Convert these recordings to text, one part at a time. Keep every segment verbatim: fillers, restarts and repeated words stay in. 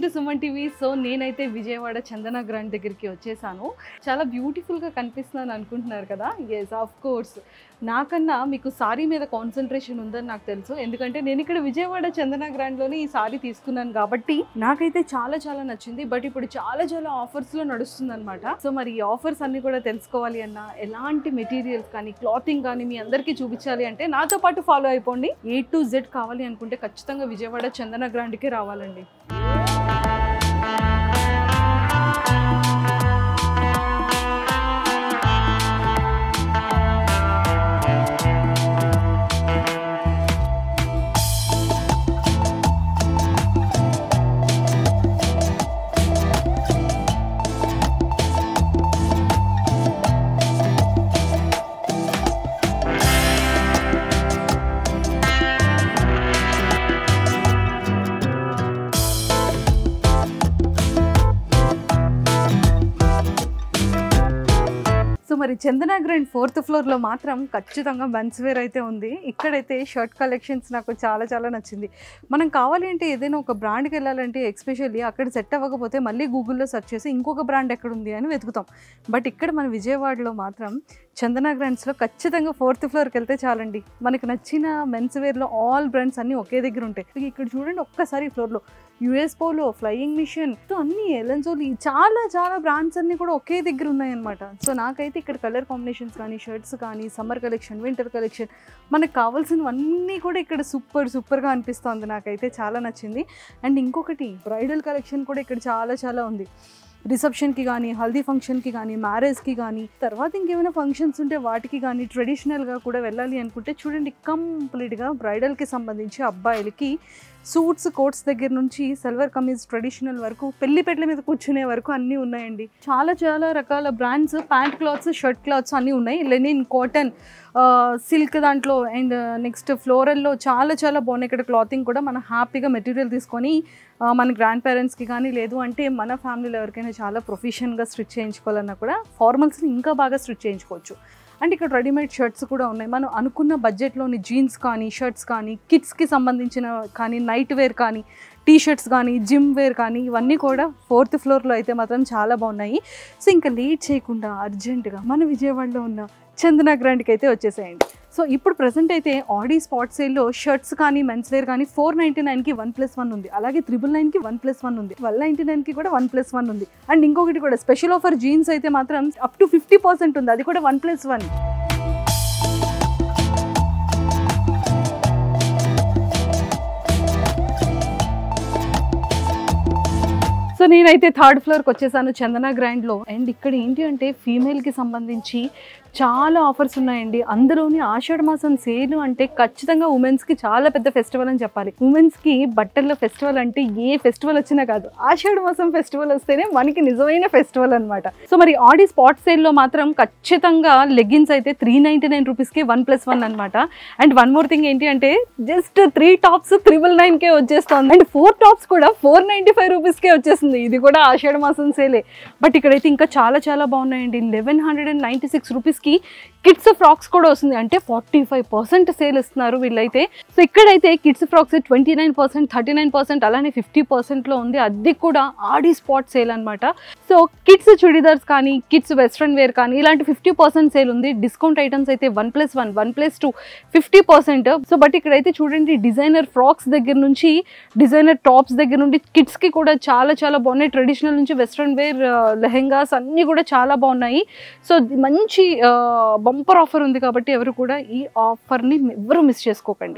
To Suman TV. So నేనైతే విజయవాడ చందన grand దగ్గరికి వచ్చేసాను. చాలా బ్యూటిఫుల్గా కనిపిస్తున్నాను అనుకుంటున్నారు కదా. ఎస్, ఆఫ్ కోర్స్ నాకన్నా మీకు సారీ మీద కాన్సన్ట్రేషన్ ఉందని నాకు తెలుసు. ఎందుకంటే నేను ఇక్కడ విజయవాడ చందన గ్రాండ్లోనే ఈ సారీ తీసుకున్నాను కాబట్టి నాకైతే చాలా చాలా నచ్చింది. బట్ ఇప్పుడు చాలా చాలా ఆఫర్స్లో నడుస్తుంది అనమాట. సో మరి ఈ ఆఫర్స్ అన్ని కూడా తెలుసుకోవాలి అన్నా, ఎలాంటి మెటీరియల్స్ కానీ క్లాతింగ్ కానీ మీ అందరికీ చూపించాలి అంటే నాతో పాటు ఫాలో అయిపోండి. ఏ టు జెడ్ కావాలి అనుకుంటే ఖచ్చితంగా విజయవాడ చందన గ్రాండ్కే రావాలండి. మరి చందన గ్రాండ్ ఫోర్త్ ఫ్లోర్లో మాత్రం ఖచ్చితంగా మెన్స్ వేర్ అయితే ఉంది. ఇక్కడైతే షర్ట్ కలెక్షన్స్ నాకు చాలా చాలా నచ్చింది. మనం కావాలి అంటే ఏదైనా ఒక బ్రాండ్కి వెళ్ళాలంటే ఎక్స్పెషల్లీ అక్కడ సెట్ అవ్వకపోతే మళ్ళీ గూగుల్లో సెర్చ్ చేసి ఇంకొక బ్రాండ్ ఎక్కడ ఉంది అని వెతుకుతాం. బట్ ఇక్కడ మన విజయవాడలో మాత్రం చందన గ్రాండ్స్లో ఖచ్చితంగా ఫోర్త్ ఫ్లోర్కి వెళ్తే చాలండి. మనకు నచ్చిన మెన్స్ వేర్లో ఆల్ బ్రాండ్స్ అన్నీ ఒకే దగ్గర ఉంటాయి. ఇక్కడ చూడండి ఒక్కసారి ఫ్లోర్లో యుఎస్ పోలో, ఫ్లయింగ్ మిషన్, అన్ని ఎలెన్సోలు, చాలా చాలా బ్రాండ్స్ అన్నీ కూడా ఒకే దగ్గర ఉన్నాయన్నమాట. సో నాకైతే ఇక్కడ కలర్ కాంబినేషన్స్ కానీ, షర్ట్స్ కానీ, సమ్మర్ కలెక్షన్, వింటర్ కలెక్షన్, మనకు కావాల్సినవన్నీ కూడా ఇక్కడ సూపర్ సూపర్గా అనిపిస్తుంది. నాకైతే చాలా నచ్చింది. అండ్ ఇంకొకటి బ్రైడల్ కలెక్షన్ కూడా ఇక్కడ చాలా చాలా ఉంది. రిసెప్షన్కి కానీ, హల్దీ ఫంక్షన్కి కానీ, మ్యారేజ్కి కానీ, తర్వాత ఇంకేమైనా ఫంక్షన్స్ ఉంటే వాటికి కానీ, ట్రెడిషనల్గా కూడా వెళ్ళాలి అనుకుంటే చూడండి కంప్లీట్గా బ్రైడల్కి సంబంధించి అబ్బాయిలకి సూట్స్, కోట్స్ దగ్గర నుంచి సల్వార్ కమీజ్ ట్రెడిషనల్ వరకు, పెళ్లి పెట్ల మీద కూర్చునే వరకు అన్నీ ఉన్నాయండి. చాలా చాలా రకాల brands, pant cloths, shirt cloths అన్నీ ఉన్నాయి. లెనిన్, కాటన్, సిల్క్ దాంట్లో, అండ్ నెక్స్ట్ ఫ్లోరల్లో చాలా చాలా బాగున్నాయి. ఇక్కడ క్లాతింగ్ కూడా మనం హ్యాపీగా మెటీరియల్ తీసుకొని మన గ్రాండ్ పేరెంట్స్కి కానీ, లేదు అంటే మన ఫ్యామిలీలో ఎవరికైనా చాలా ప్రొఫెషన్గా స్టిచ్ చేయించుకోవాలన్నా కూడా ఫార్మల్స్ని ఇంకా బాగా స్టిచ్ చేయించుకోవచ్చు. అండ్ ఇక్కడ రెడీమేడ్ షర్ట్స్ కూడా ఉన్నాయి. మనం అనుకున్న బడ్జెట్లోని జీన్స్ కానీ, షర్ట్స్ కానీ, కిడ్స్కి సంబంధించిన కానీ, నైట్ వేర్ కానీ, టీ షర్ట్స్ కానీ, జిమ్ వేర్ కానీ, ఇవన్నీ కూడా ఫోర్త్ ఫ్లోర్లో అయితే మాత్రం చాలా బాగున్నాయి. సో ఇంకా లేట్ చేయకుండా అర్జెంటుగా మన విజయవాడలో ఉన్న చందన గ్రాండ్కి అయితే వచ్చేసేయండి. సో ఇప్పుడు ప్రజెంట్ అయితే ఆడి స్పాట్ సేల్లో షర్ట్స్ కానీ, మెన్స్ వేర్ కానీ ఫోర్ నైంటీ నైన్కి వన్ ప్లస్ వన్ ఉంది. అలాగే త్రిబుల్ నైన్కి వన్ ప్లస్ వన్ ఉంది. ట్వెల్వ్ నైంటీ నైన్కి కూడా వన్ ప్లస్ వన్ ఉంది. అండ్ ఇంకొకటి కూడా స్పెషల్ ఆఫర్ జీన్స్ అయితే మాత్రం అప్ టు ఫిఫ్టీ పర్సెంట్ ఉంది. అది కూడా వన్ ప్లస్ వన్. సో నేనైతే థర్డ్ ఫ్లోర్కి వచ్చేసాను చందన గ్రాండ్లో. అండ్ ఇక్కడ ఏంటి అంటే ఫీమేల్కి సంబంధించి చాలా ఆఫర్స్ ఉన్నాయండి. అందులోని ఆషాఢ మాసం సేల్ అంటే ఖచ్చితంగా ఉమెన్స్కి చాలా పెద్ద ఫెస్టివల్ అని చెప్పాలి. ఉమెన్స్కి బట్టల్లో ఫెస్టివల్ అంటే ఏ ఫెస్టివల్ వచ్చినా కాదు, ఆషాఢ మాసం ఫెస్టివల్ వస్తేనే మనకి నిజమైన ఫెస్టివల్ అనమాట. సో మరి ఆడి స్పాట్ సేల్లో మాత్రం ఖచ్చితంగా లెగ్గిన్స్ అయితే త్రీ నైంటీ నైన్ రూపీస్కి వన్ ప్లస్ వన్ అనమాట. అండ్ వన్ మోర్ థింగ్ ఏంటి అంటే జస్ట్ త్రీ టాప్స్ త్రిబుల్ నైన్కే వచ్చేస్తుంది. అండ్ ఫోర్ టాప్స్ కూడా ఫోర్ నైంటీ ఫైవ్ రూపీస్కే వచ్చేస్తుంది. ఇది కూడా ఆషాఢ మాసం సేలే. బట్ ఇక్కడైతే ఇంకా చాలా చాలా బాగున్నాయండి. Eleven hundred and ninety six రూపీస్కి కిడ్స్ ఫ్రాక్స్ కూడా వస్తుంది. అంటే ఫార్టీ ఫైవ్ పర్సెంట్ సేల్ ఇస్తున్నారు వీళ్ళైతే. సో ఇక్కడైతే kids frocks twenty nine percent thirty nine percent అలానే ఫిఫ్టీ పర్సెంట్లో ఉంది. అది కూడా ఆడి స్పాట్ సేల్ అనమాట. సో కిడ్స్ చుడిదార్స్ కానీ, కిడ్స్ వెస్ట్రన్ వేర్ కానీ ఇలాంటి ఫిఫ్టీ పర్సెంట్ సేల్ ఉంది. డిస్కౌంట్ ఐటమ్స్ అయితే one plus one, one plus two, fifty percent. So but ఇక్కడైతే చూడండి డిజైనర్ ఫ్రాక్స్ దగ్గర నుంచి, డిజైనర్ టాప్స్ దగ్గర నుండి కిడ్స్కి కూడా చాలా చాలా బాగున్నాయి. ట్రెడిషనల్ నుంచి వెస్ట్రన్ వేర్ లెహెంగాస్ అన్నీ కూడా చాలా బాగున్నాయి. సో మంచి బంపర్ ఆఫర్ ఉంది కాబట్టి ఎవరు కూడా ఈ ఆఫర్ని ఎవరు మిస్ చేసుకోకండి.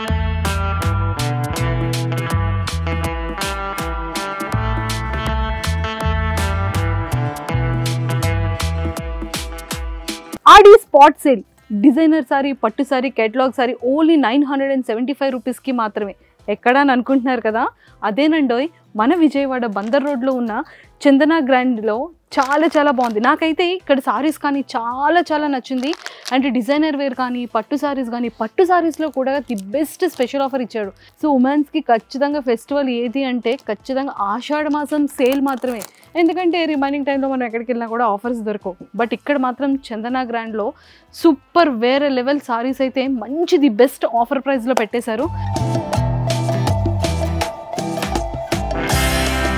Aadi spot sale designer sari, పట్టు sari, catalogue sari only nine hundred and seventy five రూపీస్కి మాత్రమే. ఎక్కడా అని అనుకుంటున్నారు కదా, అదేనండోయ్ మన విజయవాడ బందర్ రోడ్లో ఉన్న చందన గ్రాండ్లో చాలా చాలా బాగుంది. నాకైతే ఇక్కడ సారీస్ కానీ చాలా చాలా నచ్చింది. అంటే డిజైనర్ వేర్ కానీ, పట్టు సారీస్ కానీ, పట్టు సారీస్లో కూడా ది బెస్ట్ స్పెషల్ ఆఫర్ ఇచ్చాడు. సో ఉమెన్స్కి ఖచ్చితంగా ఫెస్టివల్ ఏది అంటే ఖచ్చితంగా ఆషాఢ మాసం సేల్ మాత్రమే. ఎందుకంటే రిమైనింగ్ టైంలో మనం ఎక్కడికి వెళ్ళినా కూడా ఆఫర్స్ దొరకవు. బట్ ఇక్కడ మాత్రం చందన గ్రాండ్లో సూపర్ వేరే లెవెల్ సారీస్ అయితే మంచి ది బెస్ట్ ఆఫర్ ప్రైస్లో పెట్టేశారు.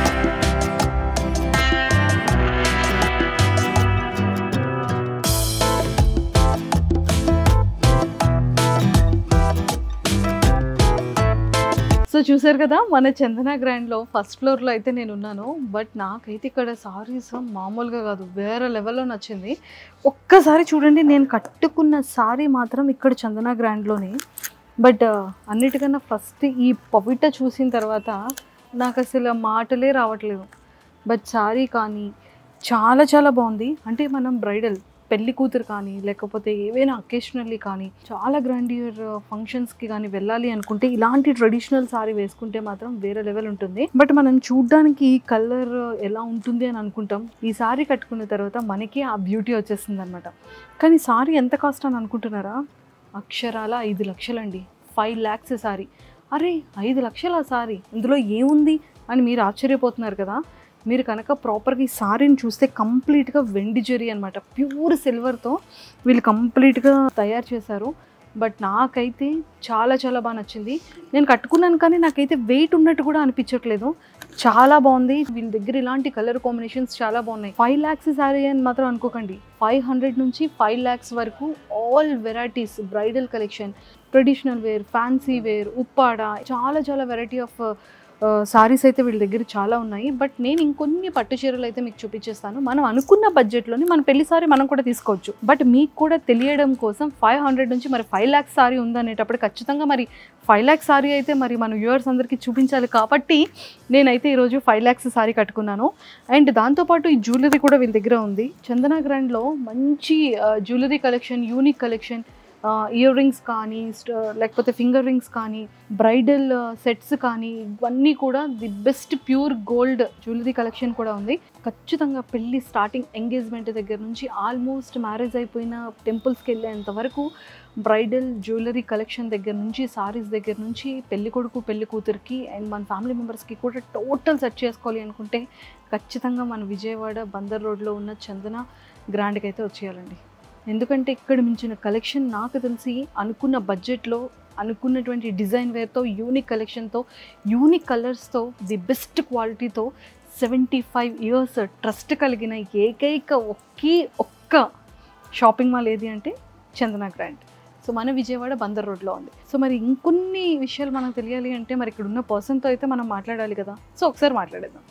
చూసారు కదా మన చందన గ్రాండ్లో ఫస్ట్ ఫ్లోర్లో అయితే నేను ఉన్నాను. బట్ నాకైతే ఇక్కడ సారీస్ మామూలుగా కాదు, వేరే లెవెల్లో నచ్చింది. ఒక్కసారి చూడండి, నేను కట్టుకున్న సారీ మాత్రం ఇక్కడ చందన గ్రాండ్లోనే. బట్ అన్నిటికన్నా ఫస్ట్ ఈ పవిట చూసిన తర్వాత నాకు అసలు మాటలే రావట్లేదు. బట్ సారీ కానీ చాలా చాలా బాగుంది. అంటే మనం బ్రైడల్ పెళ్లి కూతురు కానీ లేకపోతే ఏవైనా అకేషనల్లీ కానీ చాలా గ్రాండియర్ ఫంక్షన్స్కి కానీ వెళ్ళాలి అనుకుంటే ఇలాంటి ట్రెడిషనల్ సారీ వేసుకుంటే మాత్రం వేరే లెవెల్ ఉంటుంది. బట్ మనం చూడ్డానికి కలర్ ఎలా ఉంటుంది అని అనుకుంటాం, ఈ సారీ కట్టుకున్న తర్వాత మనకి ఆ బ్యూటీ వచ్చేస్తుంది అనమాట. కానీ సారీ ఎంత కాస్ట్ అని అనుకుంటున్నారా? అక్షరాల ఐదు లక్షలండి, ఫైవ్ ల్యాక్స్ సారీ. అరే ఐదు లక్షల సారీ, ఇందులో ఏముంది అని మీరు ఆశ్చర్యపోతున్నారు కదా. మీరు కనుక ప్రాపర్గా ఈ సారీని చూస్తే కంప్లీట్గా వెండి జరీ అనమాట, ప్యూర్ సిల్వర్తో వీళ్ళు కంప్లీట్గా తయారు చేశారు. బట్ నాకైతే చాలా చాలా బాగా నచ్చింది. నేను కట్టుకున్నాను కానీ నాకైతే వెయిట్ ఉన్నట్టు కూడా అనిపించట్లేదు, చాలా బాగుంది. వీళ్ళ దగ్గర ఇలాంటి కలర్ కాంబినేషన్స్ చాలా బాగున్నాయి. ఫైవ్ ల్యాక్స్ సారీ అని మాత్రం అనుకోకండి, ఫైవ్ హండ్రెడ్ నుంచి ఫైవ్ ల్యాక్స్ వరకు all varieties, bridal collection, traditional wear, fancy wear, Uppada, చాలా చాలా వెరైటీ ఆఫ్ సారీస్ అయితే వీళ్ళ దగ్గర చాలా ఉన్నాయి. బట్ నేను ఇంకొన్ని పట్టు చీరలు అయితే మీకు చూపించేస్తాను. మనం అనుకున్న బడ్జెట్లోని మన పెళ్లి సారీ మనం కూడా తీసుకోవచ్చు. బట్ మీకు కూడా తెలియడం కోసం ఫైవ్ హండ్రెడ్ నుంచి మరి ఫైవ్ ల్యాక్స్ సారీ ఉందనేటప్పుడు ఖచ్చితంగా మరి ఫైవ్ ల్యాక్స్ సారీ అయితే మరి మన వ్యూవర్స్ అందరికీ చూపించాలి. కాబట్టి నేనైతే ఈరోజు ఫైవ్ ల్యాక్స్ సారీ కట్టుకున్నాను. అండ్ దాంతోపాటు ఈ జ్యువెలరీ కూడా వీళ్ళ దగ్గర ఉంది. చందన గ్రాండ్లో మంచి jewellery collection, unique collection, ear rings కానీ లేకపోతే ఫింగర్ రింగ్స్ కానీ, బ్రైడల్ సెట్స్ కానీ, ఇవన్నీ కూడా the best pure gold jewellery collection కూడా ఉంది. ఖచ్చితంగా పెళ్ళి స్టార్టింగ్ ఎంగేజ్మెంట్ దగ్గర నుంచి ఆల్మోస్ట్ మ్యారేజ్ అయిపోయిన టెంపుల్స్కి వెళ్ళేంత వరకు బ్రైడల్ జ్యువెలరీ కలెక్షన్ దగ్గర నుంచి, సారీస్ దగ్గర నుంచి పెళ్లి కొడుకు పెళ్లి కూతురికి అండ్ మన ఫ్యామిలీ మెంబర్స్కి కూడా టోటల్ సెట్ చేసుకోవాలి అనుకుంటే ఖచ్చితంగా మన విజయవాడ బందర్ రోడ్లో ఉన్న చందన గ్రాండ్కి అయితే వచ్చేయాలండి. ఎందుకంటే ఇక్కడ మించిన కలెక్షన్ నాకు తెలిసి అనుకున్న బడ్జెట్లో, అనుకున్నటువంటి డిజైన్ వేర్తో, యూనిక్ కలెక్షన్తో, యూనిక్ కలర్స్తో, ది బెస్ట్ క్వాలిటీతో, సెవెంటీ ఫైవ్ ఇయర్స్ ట్రస్ట్ కలిగిన ఏకైక ఒకే ఒక్క షాపింగ్ మాల్ ఏది అంటే చందన గ్రాండ్. సో మన విజయవాడ బందర్ రోడ్లో ఉంది. సో మరి ఇంకొన్ని విషయాలు మనకు తెలియాలి అంటే మరి ఇక్కడ ఉన్న పర్సన్తో అయితే మనం మాట్లాడాలి కదా. సో ఒకసారి మాట్లాడేద్దాం.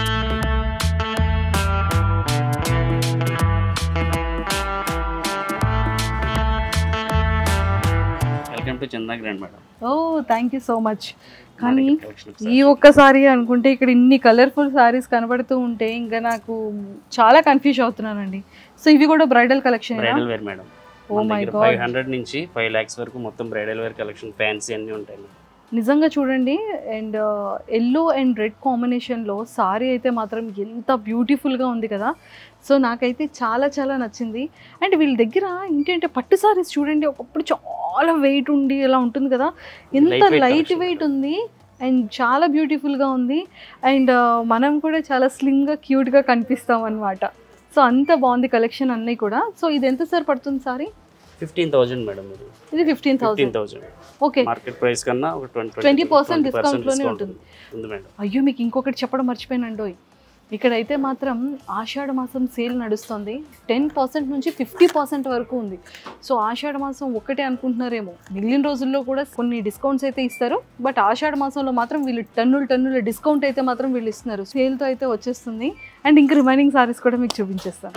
Welcome to Chandana grand madam. Oh thank you so much. కానీ ఈ ఒక్కసారి అనుకుంటే ఇక్కడ ఇన్ని కలర్ఫుల్ సారీస్ కనబడుతూ ఉంటే ఇంకా నాకు చాలా కన్ఫ్యూజ్ అవుతున్నానండి. సో ఇవి కూడా bridal collection? Bridal wear madam. Oh my god, five hundred నుంచి ఫైవ్ ల్యాక్స్ వరకు మొత్తం బ్రైడల్ వేర్ కలెక్షన్, ఫ్యాన్సీ అన్నీ ఉంటాయి మేడం. నిజంగా చూడండి. అండ్ ఎల్లో అండ్ రెడ్ కాంబినేషన్లో సారీ అయితే మాత్రం ఎంత బ్యూటిఫుల్గా ఉంది కదా. సో నాకైతే చాలా చాలా నచ్చింది. అండ్ వీళ్ళ దగ్గర ఏంటంటే పట్టు సారీస్ చూడండి, ఒకప్పుడు చాలా వెయిట్ ఉండి ఇలా ఉంటుంది కదా, ఎంత లైట్ వెయిట్ ఉంది అండ్ చాలా బ్యూటిఫుల్గా ఉంది. అండ్ మనం కూడా చాలా స్లిమ్గా క్యూట్గా కనిపిస్తాం అనమాట. సో అంత బాగుంది కలెక్షన్ అన్నీ కూడా. సో ఇది ఎంత సార్ పడుతుంది సారీ? Fifteen thousand madam. ఇది fifteen thousand. Okay, market price కన్నా ఒక ట్వంటీ పర్సెంట్ డిస్కౌంట్లోనే ఉంటుంది మేడం. అయ్యో మీకు ఇంకొకటి చెప్పడం మర్చిపోయానండో, ఇక్కడైతే మాత్రం ఆషాఢ మాసం సేల్ నడుస్తుంది. టెన్ పర్సెంట్ నుంచి ఫిఫ్టీ పర్సెంట్ వరకు ఉంది. సో ఆషాఢ మాసం ఒక్కటే అనుకుంటున్నారేమో, మిగిలిన రోజుల్లో కూడా కొన్ని డిస్కౌంట్స్ అయితే ఇస్తారు. బట్ ఆషాఢ మాసంలో మాత్రం వీళ్ళు టన్నులు టన్నుల డిస్కౌంట్ అయితే మాత్రం వీళ్ళు ఇస్తున్నారు. సేల్తో అయితే వచ్చేస్తుంది. అండ్ ఇంకా రిమైనింగ్ సారీస్ కూడా మీకు చూపించేస్తాను.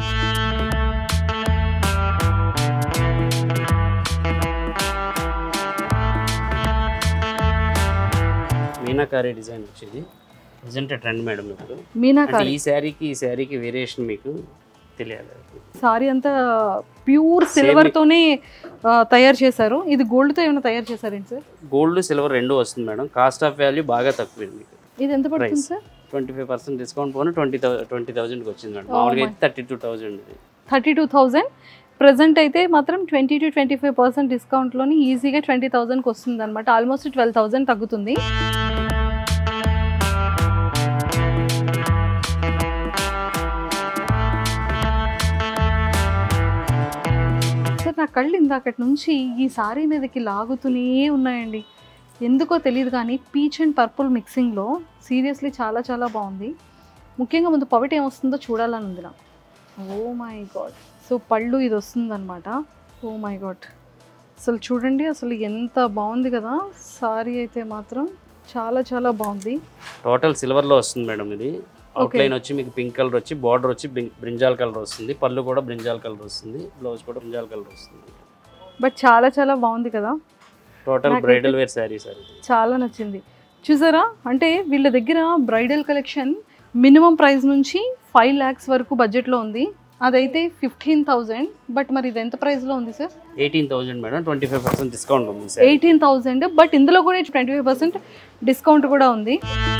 మీనాకారి డిజైన్ వచ్చేది ప్రజెంట్ ట్రెండ్ మేడం. ఇప్పుడు మీనాకారి ఈ శారీకి ఈ శారీకి వేరియేషన్ మీకు తెలియాలి. సారీ అంతా ప్యూర్ సిల్వర్ తోనే తయారు చేశారు. ఇది గోల్డ్ తో ఏమైనా తయారు చేశారేంటి సార్? గోల్డ్ సిల్వర్ రెండు వస్తుంది మేడం. కాస్ట్ ఆఫ్ వాల్యూ బాగా తక్కువ మీకు. ఇది ఎంత పడుతుంది sir? Twenty five percent discount పోను ట్వంటీ ట్వంటీ థౌసండ్కి వచ్చింది మేడం. మామూలుగా అయితే thirty two thousand thirty two thousand present అయితే మాత్రం twenty to twenty five percent డిస్కౌంట్లోని ఈజీగా ట్వంటీ థౌసండ్కి వస్తుంది అనమాట. ఆల్మోస్ట్ ట్వెల్వ్ థౌసండ్ తగ్గుతుంది. సార్ నా కళ్ళు ఇందాకటి నుంచి ఈ సారీ మీదకి లాగుతూనే ఉన్నాయండి. ఎందుకో తెలియదు కానీ పీచ్ అండ్ పర్పుల్ మిక్సింగ్లో సీరియస్లీ చాలా చాలా బాగుంది. ముఖ్యంగా ముందు పవిట ఏమొస్తుందో చూడాలని ఉంది నాకు. ఓ మై గాడ్. సో పళ్ళు ఇది వస్తుందన్నమాట. ఓ మై గాడ్, అసలు చూడండి అసలు ఎంత బాగుంది కదా సారీ అయితే మాత్రం. చాలా చాలా బాగుంది. టోటల్ సిల్వర్లో వస్తుంది మేడం ఇది. అవుట్లైన్ వచ్చి మీకు పింక్ కలర్ వచ్చి బార్డర్ వచ్చి బ్రింజాల్ కలర్ వస్తుంది. పళ్ళు కూడా బ్రింజాల్ కలర్ వస్తుంది. బ్లౌజ్ కూడా బ్రింజాల్ కలర్ వస్తుంది. బట్ చాలా చాలా బాగుంది కదా. Total bridal wear sari sir ఇది. చాలా నచ్చింది. చూసారా, అంటే వీళ్ళ దగ్గర బ్రైడల్ కలెక్షన్ మినిమం ప్రైస్ నుంచి ఫైవ్ ల్యాక్స్ వరకు బడ్జెట్లో ఉంది. అదైతే ఫిఫ్టీన్ థౌజండ్. బట్ మరి ఇది ఎంత ప్రైస్లో ఉంది sir? Eighteen thousand madam. Twenty five percent discount ఉంది సార్. Eighteen thousand. బట్ ఇందులో కూడా ట్వంటీ ఫైవ్ పర్సెంట్ డిస్కౌంట్ కూడా ఉంది.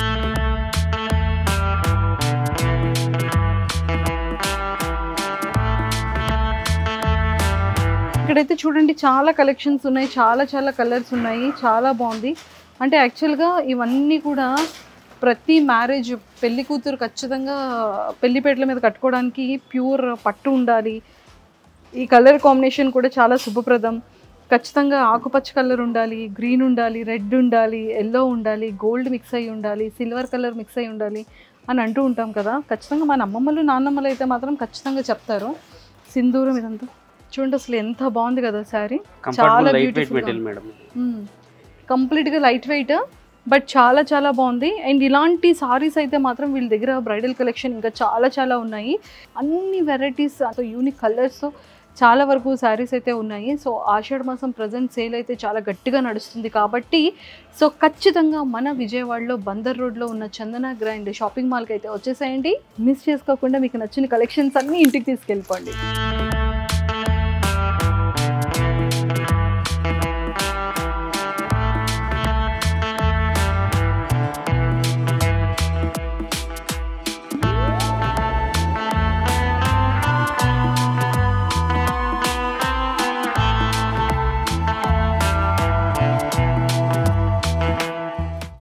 ఇక్కడైతే చూడండి చాలా కలెక్షన్స్ ఉన్నాయి, చాలా చాలా కలర్స్ ఉన్నాయి, చాలా బాగుంది. అంటే యాక్చువల్గా ఇవన్నీ కూడా ప్రతి మ్యారేజ్ పెళ్లి కూతురు ఖచ్చితంగా పెళ్లిపేటల మీద కట్టుకోవడానికి ప్యూర్ పట్టు ఉండాలి. ఈ కలర్ కాంబినేషన్ కూడా చాలా శుభప్రదం. ఖచ్చితంగా ఆకుపచ్చ కలర్ ఉండాలి, గ్రీన్ ఉండాలి, రెడ్ ఉండాలి, ఎల్లో ఉండాలి, గోల్డ్ మిక్స్ అయ్యి ఉండాలి, సిల్వర్ కలర్ మిక్స్ అయ్యి ఉండాలి అని అంటూ ఉంటాం కదా. ఖచ్చితంగా మన అమ్మమ్మలు నాన్నమ్మలు అయితే మాత్రం ఖచ్చితంగా చెప్తారు. సింధూరం ఇదంతా చూడండి, అసలు ఎంత బాగుంది కదా శారీ. చాలా బ్యూటిఫుల్ మేడం. కంప్లీట్గా లైట్ వెయిట్, బట్ చాలా చాలా బాగుంది. అండ్ ఇలాంటి సారీస్ అయితే మాత్రం వీళ్ళ దగ్గర బ్రైడల్ కలెక్షన్ ఇంకా చాలా చాలా ఉన్నాయి. అన్ని వెరైటీస్, యూనిక్ కలర్స్ చాలా వరకు శారీస్ అయితే ఉన్నాయి. సో ఆషాఢ మాసం ప్రజెంట్ సేల్ అయితే చాలా గట్టిగా నడుస్తుంది కాబట్టి సో ఖచ్చితంగా మన విజయవాడలో బందర్ రోడ్లో ఉన్న చందన గ్రాండ్ షాపింగ్ మాల్కి అయితే వచ్చేసేయండి. మిస్ చేసుకోకుండా మీకు నచ్చిన కలెక్షన్స్ అన్నీ ఇంటికి తీసుకెళ్ళిపోండి.